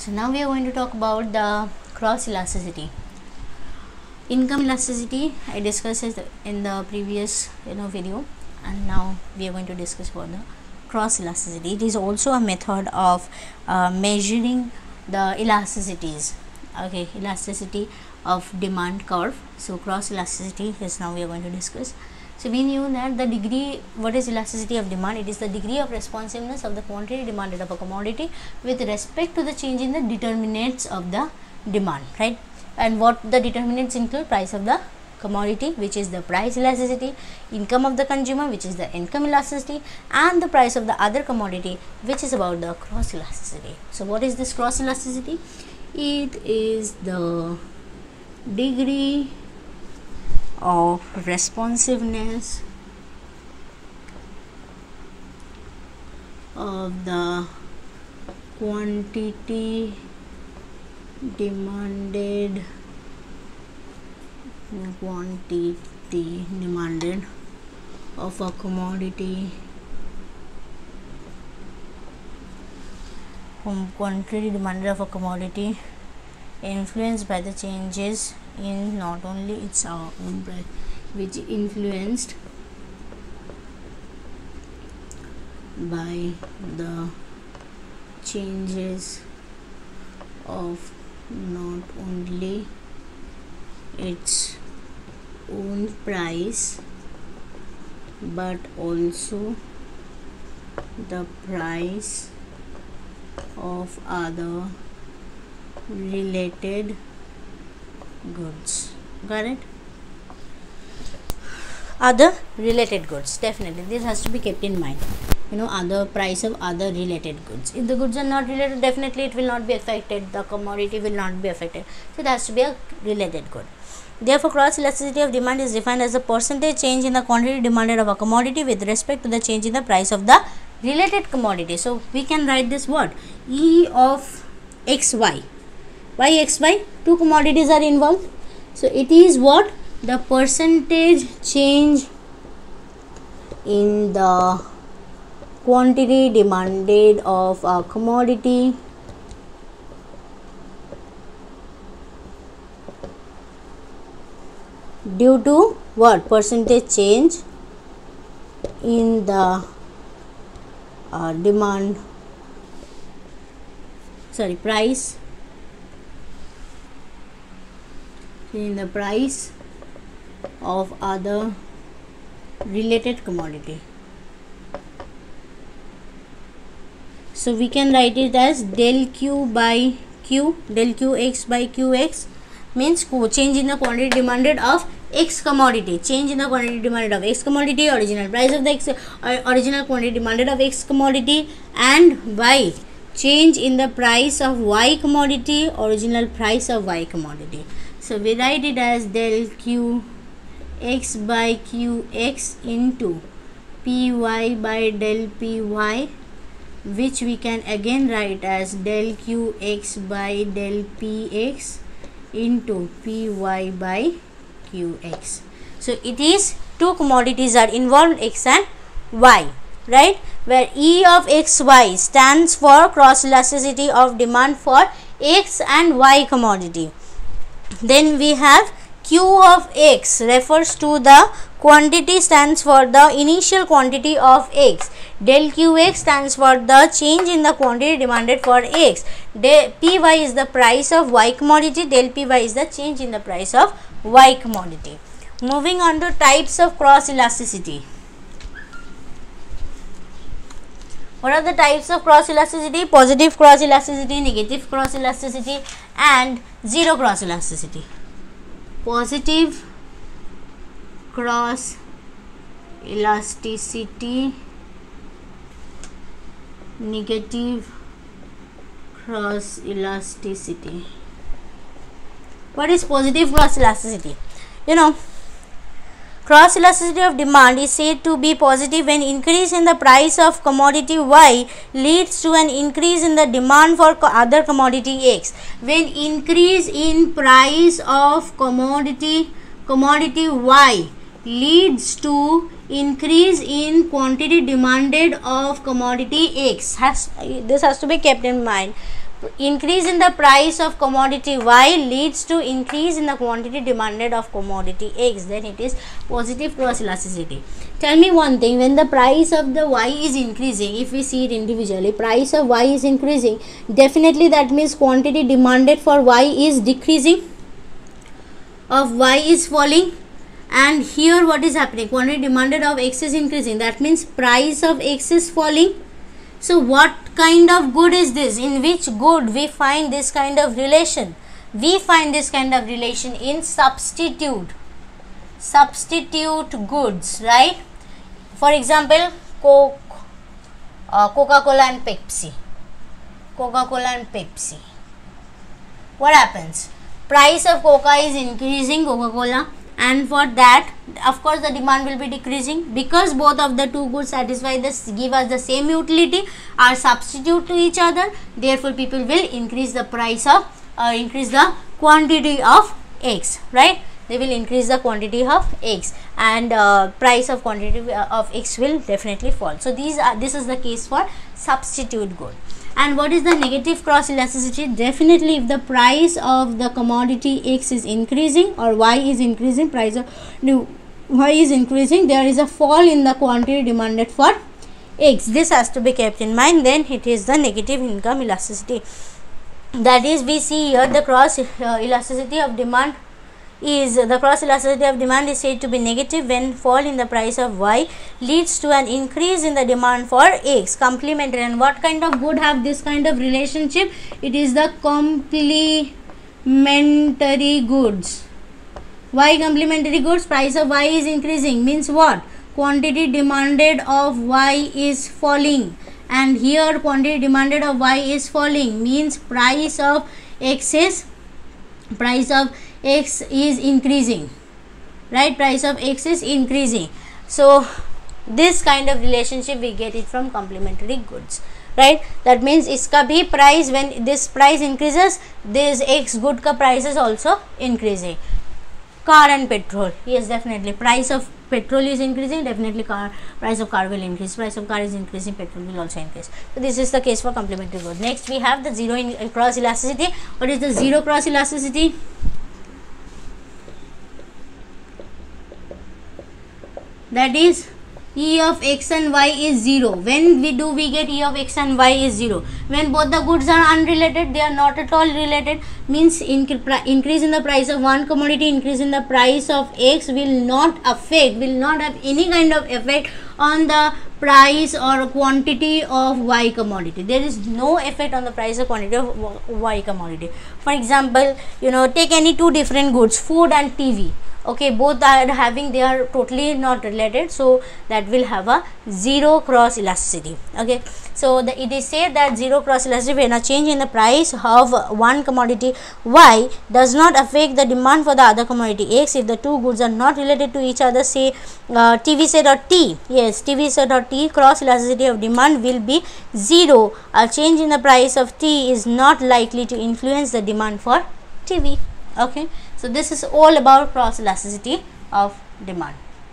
So now we are going to talk about the cross elasticity. Income elasticity I discussed it in the previous video, and now we are going to discuss about the cross elasticity. It is also a method of measuring the elasticities. Okay, elasticity of demand curve. So cross elasticity is now we are going to discuss. So we knew that the degree, what is elasticity of demand? It is the degree of responsiveness of the quantity demanded of a commodity with respect to the change in the determinants of the demand, right? And what the determinants include: price of the commodity, which is the price elasticity, income of the consumer, which is the income elasticity, and the price of the other commodity, which is about the cross elasticity. So what is this cross elasticity? It is the degree of responsiveness of the quantity demanded of a commodity influenced by the changes in not only its own price, which influenced by the changes of not only its own price but also the price of other related goods. Got it? Other related goods, definitely this has to be kept in mind. Other price of other related goods. If the goods are not related, definitely it will not be affected, the commodity will not be affected. So it has to be a related good. Therefore, cross elasticity of demand is defined as the percentage change in the quantity demanded of a commodity with respect to the change in the price of the related commodity. So we can write this word E of xy. Why xy? Two commodities are involved. So it is what? The percentage change in the quantity demanded of a commodity due to what? Percentage change in the price in the price of other related commodity. So we can write it as del q by q, del qx by qx means change in the quantity demanded of x commodity, change in the quantity demanded of x commodity, original price of the x, original quantity demanded of x commodity, and y, change in the price of y commodity, original price of y commodity. So we write it as del q x by qx into py by del py, which we can again write as del qx by del px into py by qx. So it is two commodities are involved, x and y, right? Where E of xy stands for cross elasticity of demand for x and y commodity. Then we have Q of x refers to the quantity, stands for the initial quantity of x. Del qx stands for the change in the quantity demanded for x. Del py is the price of y commodity. Del py is the change in the price of y commodity. Moving on to types of cross elasticity. What are the types of cross elasticity? Positive cross elasticity, negative cross elasticity, and zero cross elasticity. Positive cross elasticity, negative cross elasticity. What is positive cross elasticity? Cross elasticity of demand is said to be positive when increase in the price of commodity Y leads to an increase in the demand for other commodity X. When increase in price of commodity Y leads to increase in quantity demanded of commodity X. This has to be kept in mind. increase in the price of commodity Y leads to increase in the quantity demanded of commodity X, then it is positive cross elasticity. Tell me one thing, when the price of the Y is increasing, if we see it individually, price of Y is increasing, definitely that means quantity demanded for Y is decreasing, of Y is falling, and here what is happening, quantity demanded of X is increasing, that means price of X is falling. So what kind of good is this? In which good we find this kind of relation? We find this kind of relation in substitute goods, right? For example, Coca-Cola and Pepsi. What happens? Price of Coca is increasing, Coca-Cola, and for that, of course, the demand will be decreasing, because both of the two goods satisfy this, give us the same utility, are substitute to each other. Therefore, people will increase the price of increase the quantity of X, right? They will increase the quantity of X, and price of quantity of X will definitely fall. So this is the case for substitute good. And what is the negative cross elasticity? Definitely, if the price of the commodity X is increasing or Y is increasing, price of Y is increasing, there is a fall in the quantity demanded for X. This has to be kept in mind. Then it is the negative income elasticity. That is, we see here the cross elasticity of demand is said to be negative when fall in the price of Y leads to an increase in the demand for X. Complementary. And what kind of good have this kind of relationship? It is the complementary goods. Why complementary goods? Price of Y is increasing, means what? Quantity demanded of Y is falling, and here quantity demanded of Y is falling, means price of X is increasing, right? Price of X is increasing. So this kind of relationship we get it from complementary goods, right? That means iska bhi price, when this price increases, this X good ka price is also increasing. Car and petrol, yes, definitely price of petrol is increasing, definitely price of car will increase. Price of car is increasing, petrol will also increase. So this is the case for complementary good. Next we have the zero cross elasticity. What is the zero cross elasticity? That is, E of X and Y is 0. When we get E of X and Y is 0? When both the goods are unrelated, they are not at all related, means increase in the price of one commodity, increase in the price of X will not have any kind of effect on the price or quantity of Y commodity. There is no effect on the price or quantity of Y commodity. For example, take any two different goods, food and TV. Okay, both are having, they are totally not related, so that will have a zero cross elasticity. Okay, so it is said that zero cross elasticity, when a change in the price of one commodity Y does not affect the demand for the other commodity X if the two goods are not related to each other. Say TV set or T, yes, TV set or T, cross elasticity of demand will be 0. A change in the price of T is not likely to influence the demand for TV. Okay, so this is all about cross elasticity of demand.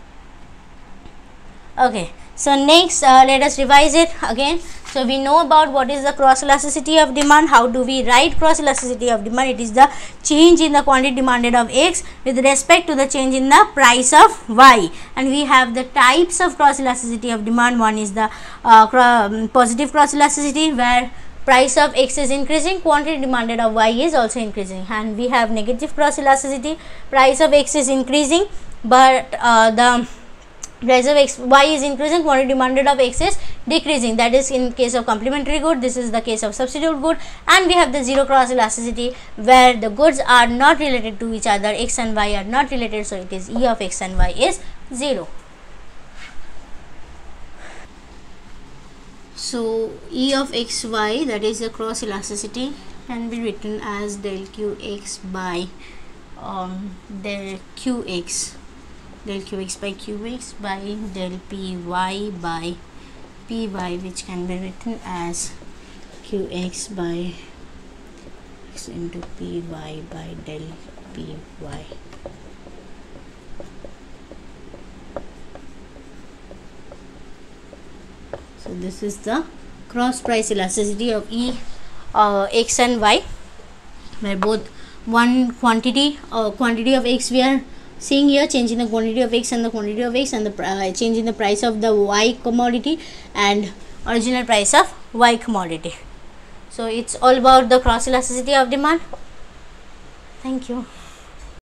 Okay, so next let us revise it again. So we know about what is the cross elasticity of demand. How do we write cross elasticity of demand? It is the change in the quantity demanded of X with respect to the change in the price of Y. And we have the types of cross elasticity of demand. One is the positive cross elasticity, where price of X is increasing, quantity demanded of Y is also increasing. And we have negative cross elasticity, price of X is increasing, but the price of Y is increasing, quantity demanded of X is decreasing. That is in case of complementary good. This is the case of substitute good. And we have the zero cross elasticity, where the goods are not related to each other, X and Y are not related, so it is E of X and Y is 0. So E of xy, that is the cross elasticity, can be written as del qx by del qx by qx by del py by py, which can be written as qx by x into py by del py. So this is the cross price elasticity of E x and y, where both one quantity of x we are seeing here, change in the quantity of x and the quantity of x, and the change in the price of the y commodity and original price of y commodity. So it's all about the cross elasticity of demand. Thank you.